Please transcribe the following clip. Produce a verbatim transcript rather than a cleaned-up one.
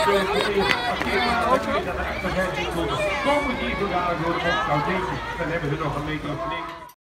Komen die vandaag door de opgave, dan hebben ze nog een meter of niks.